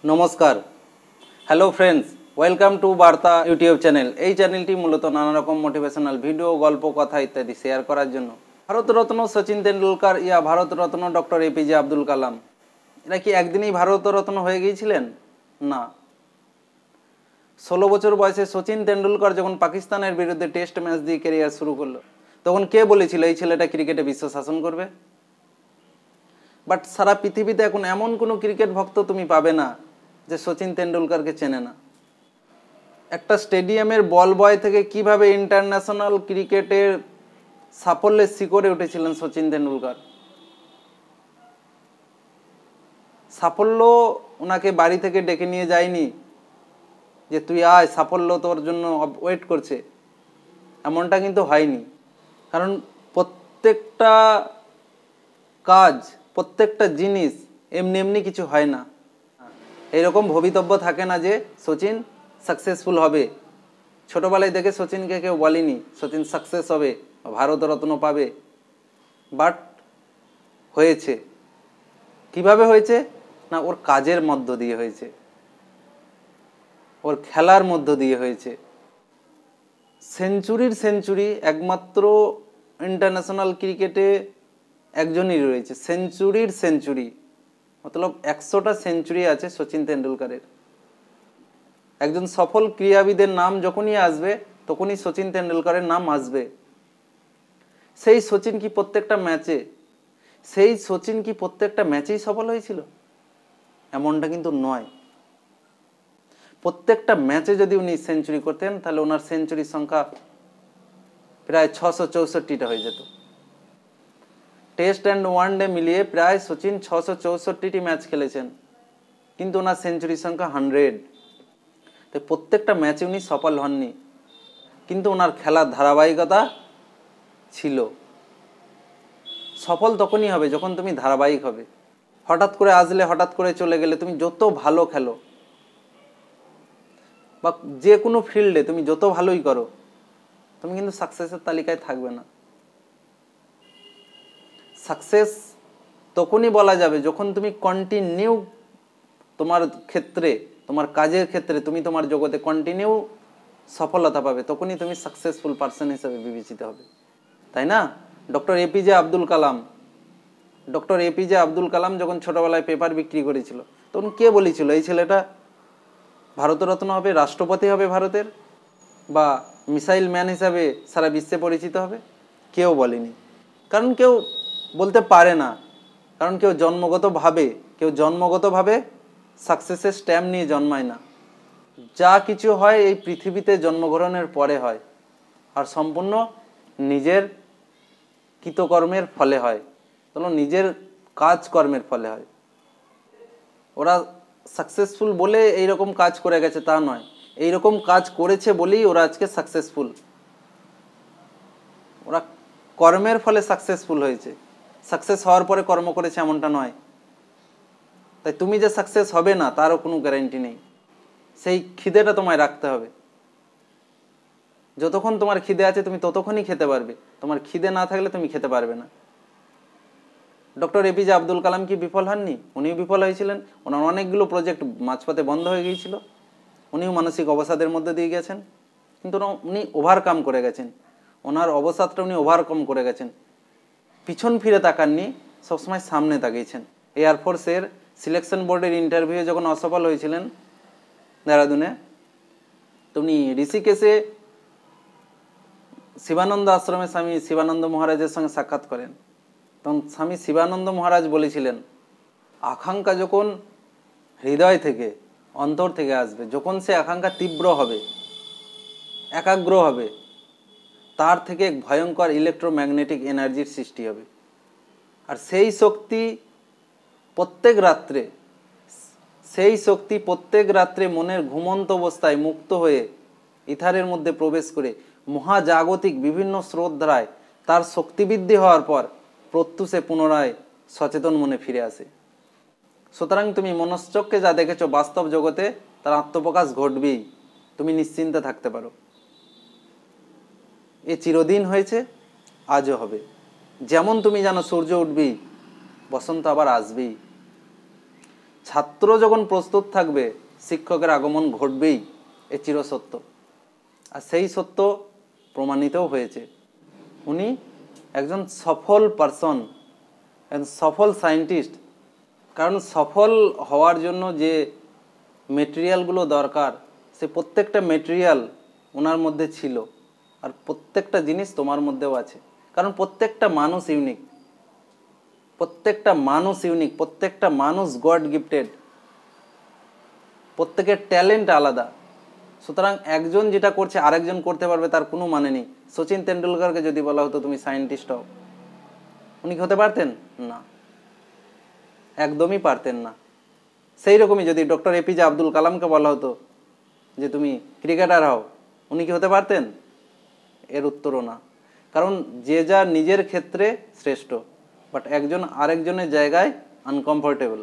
নমস্কার, hello friends, welcome to Barta YouTube channel. এই চ্যানেলটি মূলত নানা রকম মোটিভেশনাল ভিডিও, গল্প, কথা ইত্যাদি শেয়ার করার জন্য। ভারতরত্ন সচিন তেন্ডুলকার ইয়া ভারতরত্ন ডক্টর এপিজে আব্দুল কালাম, এরা কি একদিনেই ভারতরত্ন হয়ে গিয়েছিলেন? না। 16 বছর বয়সে সচিন তেন্ডুলকর যখন পাকিস্তানের বিরুদ্ধে টেস্ট ম্যাচ দিয়ে ক্যারিয়ার শুরু করলো, তখন কে বলেছিল এই ছেলেটা ক্রিকেটে বিশ্ব শাসন করবে? বাট সারা পৃথিবীতে এখন এমন কোনো ক্রিকেট ভক্ত তুমি পাবে না যে সচিন তেন্ডুলকরকে চেনে না। একটা স্টেডিয়ামের বল বয় থেকে কিভাবে ইন্টারন্যাশনাল ক্রিকেটের সাফল্যের শিখরে উঠেছিলেন সচিন তেন্ডুলকর। সাফল্য ওনাকে বাড়ি থেকে ডেকে নিয়ে যায়নি যে তুই আয়, সাফল্য তোর জন্য ওয়েট করছে, এমনটা কিন্তু হয়নি। কারণ প্রত্যেকটা কাজ, প্রত্যেকটা জিনিস এমনি এমনি কিছু হয় না। এরকম ভবিতব্য থাকে না যে সচিন সাকসেসফুল হবে। ছোটবেলায় দেখে সচিনকে কেউ বলেনি সচিন সাকসেস হবে, ভারতরত্ন পাবে। বাট হয়েছে। কিভাবে হয়েছে? না, ওর কাজের মধ্য দিয়ে হয়েছে, ওর খেলার মধ্য দিয়ে হয়েছে। সেঞ্চুরি একমাত্র ইন্টারন্যাশনাল ক্রিকেটে একজনই রয়েছে, সেঞ্চুরি মতলব 100টা সেঞ্চুরি আছে সচিন তেন্ডুলকরের। একজন সফল ক্রীড়াবিদের নাম যখনই আসবে তখনই সচিন তেন্ডুলকরের নাম আসবে। সেই সচিন কি প্রত্যেকটা ম্যাচেই সফল হয়েছিল? এমনটা কিন্তু নয়। প্রত্যেকটা ম্যাচে যদি উনি সেঞ্চুরি করতেন তাহলে ওনার সেঞ্চুরির সংখ্যা প্রায় 664টা হয়ে যেত। টেস্ট অ্যান্ড ওয়ানডে মিলিয়ে প্রায় সচিন 664টি ম্যাচ খেলেছেন, কিন্তু ওনার সেঞ্চুরির সংখ্যা 100। তো প্রত্যেকটা ম্যাচে উনি সফল হননি, কিন্তু ওনার খেলার ধারাবাহিকতা ছিল। সফল তখনই হবে যখন তুমি ধারাবাহিক হবে। হঠাৎ করে আসলে, হঠাৎ করে চলে গেলে, তুমি যত ভালো খেলো বা যে কোনো ফিল্ডে তুমি যত ভালোই করো, তুমি কিন্তু সাকসেসের তালিকায় থাকবে না। সাকসেস তখনই বলা যাবে যখন তুমি কন্টিনিউ তোমার ক্ষেত্রে, তোমার কাজের ক্ষেত্রে তুমি তোমার জগতে কন্টিনিউ সফলতা পাবে, তখনই তুমি সাকসেসফুল পার্সন হিসেবে বিবেচিত হবে, তাই না? ডক্টর এপিজে আব্দুল কালাম যখন ছোটবেলায় পেপার বিক্রি করেছিল, তখন কে বলেছিল এই ছেলেটা ভারতরত্ন হবে, রাষ্ট্রপতি হবে ভারতের, বা মিসাইল ম্যান হিসাবে সারা বিশ্বে পরিচিত হবে? কেউ বলেনি। কারণ কেউ বলতে পারে না, কারণ কেউ জন্মগতভাবে সাকসেসের স্ট্যাম্প নিয়ে জন্মায় না। যা কিছু হয় এই পৃথিবীতে জন্মগ্রহণের পরে হয়, আর সম্পূর্ণ নিজের কৃতকর্মের ফলে হয়, নিজের কাজকর্মের ফলে হয়। ওরা সাকসেসফুল বলে এইরকম কাজ করে গেছে তা নয়, এইরকম কাজ করেছে বলেই ওরা আজকে সাকসেসফুল। ওরা কর্মের ফলে সাকসেসফুল হয়েছে, সাকসেস হওয়ার পরে কর্ম করেছে এমনটা নয়। তাই তুমি যে সাকসেস হবে না তারও কোনো গ্যারান্টি নেই। সেই খিদেটা তোমায় রাখতে হবে। যতক্ষণ তোমার খিদে আছে তুমি ততক্ষণই খেতে পারবে, তোমার খিদে না থাকলে তুমি খেতে পারবে না। ডক্টর এপিজে আব্দুল কালাম কি বিফল হননি? উনিও বিফল হয়েছিলেন। ওনার অনেকগুলো প্রজেক্ট মাঝপথে বন্ধ হয়ে গিয়েছিল, উনিও মানসিক অবসাদের মধ্যে দিয়ে গেছেন, কিন্তু উনি ওভারকাম করে গেছেন। ওনার অবসাদটা উনি ওভারকাম করে গেছেন। পিছন ফিরে তাকাননি, সবসময় সামনে তাকিয়েছেন। এয়ারফোর্সের সিলেকশন বোর্ডের ইন্টারভিউ যখন অসফল হয়েছিলেন দেহরাদুনে, তো উনি ঋষিকেশে শিবানন্দ আশ্রমে স্বামী শিবানন্দ মহারাজের সঙ্গে সাক্ষাৎ করেন। তখন স্বামী শিবানন্দ মহারাজ বলেছিলেন, আকাঙ্ক্ষা যখন হৃদয় থেকে, অন্তর থেকে আসবে, যখন সে আকাঙ্ক্ষা তীব্র হবে, একাগ্র হবে, তার থেকে এক ভয়ঙ্কর ইলেকট্রোম্যাগনেটিক এনার্জির সৃষ্টি হবে। আর সেই শক্তি প্রত্যেক রাত্রে মনের ঘুমন্ত অবস্থায় মুক্ত হয়ে ইথারের মধ্যে প্রবেশ করে মহাজাগতিক বিভিন্ন স্রোত ধারায় তার শক্তিবৃদ্ধি হওয়ার পর প্রত্যুষে পুনরায় সচেতন মনে ফিরে আসে। সুতরাং তুমি মনশ্চক্রে যা দেখেছো বাস্তব জগতে তার আত্মপ্রকাশ ঘটবেই, তুমি নিশ্চিন্তে থাকতে পারো। এ চিরদিন হয়েছে, আজও হবে। যেমন তুমি জানো সূর্য উঠবেই, বসন্ত আবার আসবেই। ছাত্র যখন প্রস্তুত থাকবে শিক্ষকের আগমন ঘটবেই, এ চিরসত্য। আর সেই সত্য প্রমাণিতও হয়েছে। উনি একজন সফল পারসন, একজন সফল সায়েন্টিস্ট। কারণ সফল হওয়ার জন্য যে মেটেরিয়ালগুলো দরকার, সে প্রত্যেকটা মেটেরিয়াল ওনার মধ্যে ছিল, আর প্রত্যেকটা জিনিস তোমার মধ্যেও আছে। কারণ প্রত্যেকটা মানুষ ইউনিক, প্রত্যেকটা মানুষ ইউনিক, প্রত্যেকটা মানুষ গড গিফটেড, প্রত্যেকের ট্যালেন্ট আলাদা। সুতরাং একজন যেটা করছে আরেকজন করতে পারবে তার কোনো মানে নেই। সচিন তেন্ডুলকরকে যদি বলা হতো তুমি সায়েন্টিস্ট হও, উনি কি হতে পারতেন? না, একদমই পারতেন না। সেই রকমই যদি ডক্টর এপিজে আব্দুল কালামকে বলা হতো যে তুমি ক্রিকেটার হও, উনি কি হতে পারতেন? এর উত্তরও না। কারণ যে যা নিজের ক্ষেত্রে শ্রেষ্ঠ, বাট একজন আরেকজনের জায়গায় আনকমফোর্টেবল।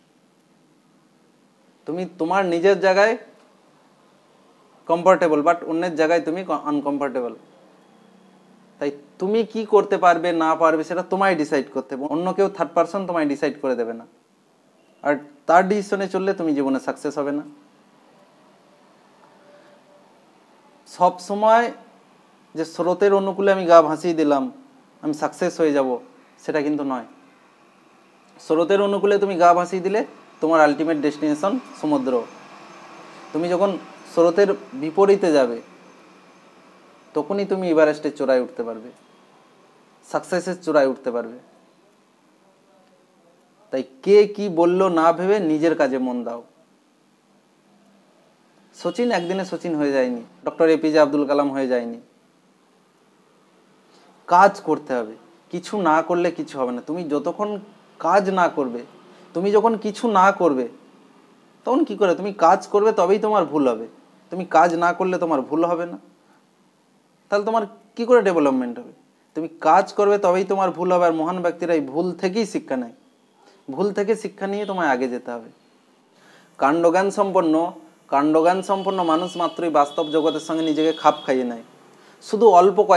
তুমি তোমার নিজের জায়গায় কমফোর্টেবল, বাট অন্যের জায়গায় তুমি আনকমফোর্টেবল। তাই তুমি কি করতে পারবে না পারবে সেটা তোমায় ডিসাইড করতে হবে, অন্য কেউ থার্ড পারসন তোমায় ডিসাইড করে দেবে না। আর তার ডিসিশনে চললে তুমি জীবনে সাকসেস হবে না। সব সময় যে স্রোতের অনুকূলে আমি গা ভাসিয়ে দিলাম আমি সাকসেস হয়ে যাব, সেটা কিন্তু নয়। স্রোতের অনুকূলে তুমি গা ভাসিয়ে দিলে তোমার আলটিমেট ডেস্টিনেশন সমুদ্র। তুমি যখন স্রোতের বিপরীতে যাবে তখনই তুমি এভারেস্টের চূড়ায় উঠতে পারবে, সাকসেসের চূড়ায় উঠতে পারবে। তাই কে কি বললো না ভেবে নিজের কাজে মন দাও। সচিন একদিনে সচিন হয়ে যায়নি, ডক্টর এপিজে আব্দুল কালাম হয়ে যায়নি। কাজ করতে হবে, কিছু না করলে কিছু হবে না। তুমি যতক্ষণ কাজ না করবে, তুমি যখন কিছু না করবে তখন কি করে তুমি কাজ করবে, তবেই তোমার ভুল হবে। তুমি কাজ না করলে তোমার ভুল হবে না, তাহলে তোমার কি করে ডেভেলপমেন্ট হবে? তুমি কাজ করবে তবেই তোমার ভুল হবে। আর মহান ব্যক্তিরা এই ভুল থেকেই শিক্ষা নেয়, ভুল থেকে শিক্ষা নিয়ে তোমায় আগে যেতে হবে। কাণ্ডজ্ঞান সম্পন্ন মানুষ মাত্রই বাস্তব জগতের সঙ্গে নিজেকে খাপ খাইয়ে নেয়। শুধু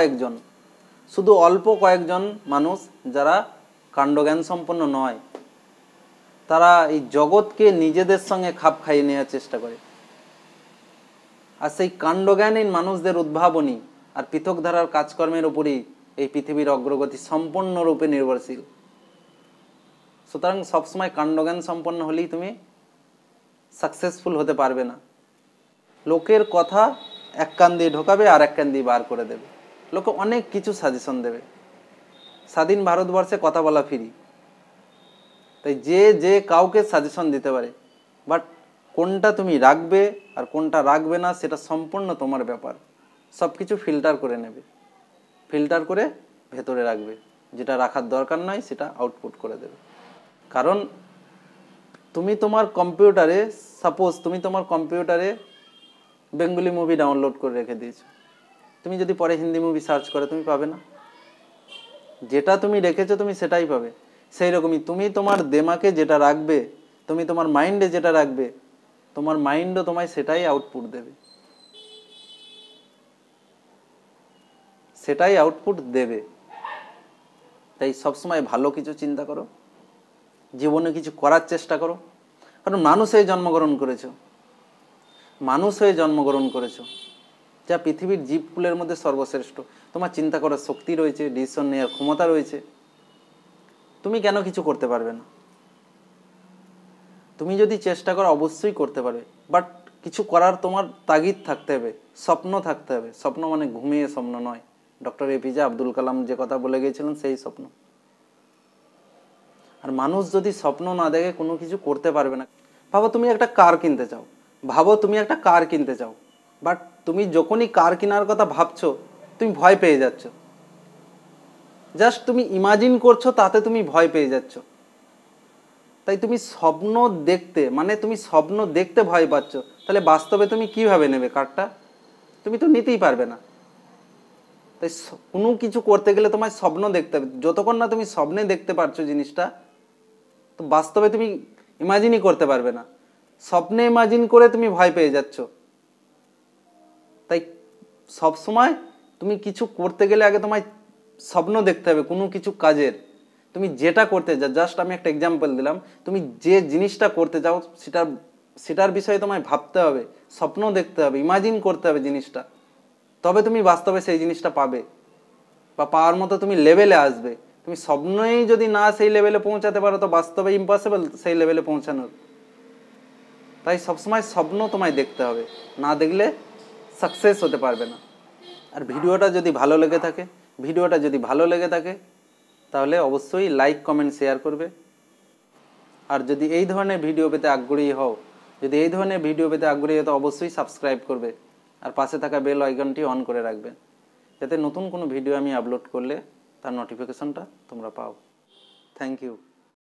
অল্প কয়েকজন মানুষ যারা কাণ্ডজ্ঞান সম্পন্ন নয়, তারা এই জগৎকে নিজেদের সঙ্গে খাপ খাইয়ে নেওয়ার চেষ্টা করে। আর সেই কাণ্ডজ্ঞানহীন মানুষদের উদ্ভাবনী আর পৃথক ধারার কাজকর্মের উপরই এই পৃথিবীর অগ্রগতি সম্পূর্ণরূপে নির্ভরশীল। সুতরাং সবসময় কাণ্ডজ্ঞান সম্পন্ন হলেই তুমি সাকসেসফুল হতে পারবে না। লোকের কথা এক কান দিয়ে ঢোকাবে আর এক কান দিয়ে বার করে দেবে। লোকে অনেক কিছু সাজেশন দেবে। স্বাধীন ভারতবর্ষে কথা বলা ফ্রি, তাই যে কাউকে সাজেশন দিতে পারে, বাট কোনটা তুমি রাখবে আর কোনটা রাখবে না সেটা সম্পূর্ণ তোমার ব্যাপার। সব কিছু ফিল্টার করে নেবে, ফিল্টার করে ভেতরে রাখবে, যেটা রাখার দরকার নয় সেটা আউটপুট করে দেবে। কারণ তুমি তোমার কম্পিউটারে বেঙ্গলি মুভি ডাউনলোড করে রেখে দিয়েছো, তুমি যদি পরে হিন্দি মুভি সার্চ করে তুমি পাবে না। যেটা তুমি রেখেছো তুমি সেটাই পাবে। সেই রকমই তুমি তোমার দেমাকে যেটা রাখবে, তুমি তোমার মাইন্ডে যেটা রাখবে, তোমার মাইন্ডও তোমায় সেটাই আউটপুট দেবে, সেটাই আউটপুট দেবে। তাই সবসময় ভালো কিছু চিন্তা করো, জীবনে কিছু করার চেষ্টা করো। কারণ মানুষ হয়ে জন্মগ্রহণ করেছো, যা পৃথিবীর জীবকুলের মধ্যে সর্বশ্রেষ্ঠ। তোমার চিন্তা করার শক্তি রয়েছে, ডিসিশন নেওয়ার ক্ষমতা রয়েছে। তুমি কেন কিছু করতে পারবে না? তুমি যদি চেষ্টা করো অবশ্যই করতে পারবে, বাট কিছু করার তোমার তাগিদ থাকতে হবে, স্বপ্ন থাকতে হবে। স্বপ্ন মানে ঘুমিয়ে স্বপ্ন নয়, ডক্টর এপিজে আব্দুল কালাম যে কথা বলে গিয়েছিলেন সেই স্বপ্ন। আর মানুষ যদি স্বপ্ন না দেখে কোনো কিছু করতে পারবে না। ভাবো তুমি একটা কার কিনতে চাও, বাট তুমি যখনই কার কেনার কথা ভাবছো তুমি ভয় পেয়ে যাচ্ছ। জাস্ট তুমি ইমাজিন করছো, তাতে তুমি ভয় পেয়ে যাচ্ছ। তাই তুমি স্বপ্ন দেখতে ভয় পাচ্ছ, তাহলে বাস্তবে তুমি কিভাবে নেবে কারটা? তুমি তো নিতেই পারবে না। তাই কোনো কিছু করতে গেলে তোমায় স্বপ্ন দেখতে হবে। যতক্ষণ না তুমি স্বপ্নে দেখতে পারছো জিনিসটা, তো বাস্তবে তুমি ইমাজিনই করতে পারবে না। স্বপ্নে ইমাজিন করে তুমি ভয় পেয়ে যাচ্ছ। তাই সবসময় তুমি কিছু করতে গেলে আগে তোমায় স্বপ্ন দেখতে হবে কোনো কিছু কাজের। তুমি যেটা করতে যাও, জাস্ট আমি একটা এক্সাম্পল দিলাম, তুমি যে জিনিসটা করতে চাও সেটার বিষয়ে তোমায় ভাবতে হবে, স্বপ্ন দেখতে হবে, ইমাজিন করতে হবে জিনিসটা, তবে তুমি বাস্তবে সেই জিনিসটা পাবে বা পাওয়ার মতো তুমি লেভেলে আসবে। তুমি স্বপ্নই যদি না সেই লেভেলে পৌঁছাতে পারো তো বাস্তবে ইম্পসিবল সেই লেভেলে পৌঁছানোর। তাই সবসময় স্বপ্ন তোমায় দেখতে হবে, না দেখলে সাকসেস হতে পারবে না। আর ভিডিওটা যদি ভালো লেগে থাকে তাহলে অবশ্যই লাইক কমেন্ট শেয়ার করবে। আর যদি এই ধরনের ভিডিও পেতে আগ্রহী হও তো অবশ্যই সাবস্ক্রাইব করবে আর পাশে থাকা বেল আইকনটি অন করে রাখবে, যাতে নতুন কোনো ভিডিও আমি আপলোড করলে তার নোটিফিকেশনটা তোমরা পাও। Thank you.